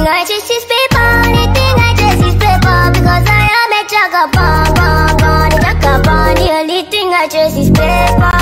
I chase is paper, anything I chase is paper. Because I am a jagabon, the only thing I chase is paper.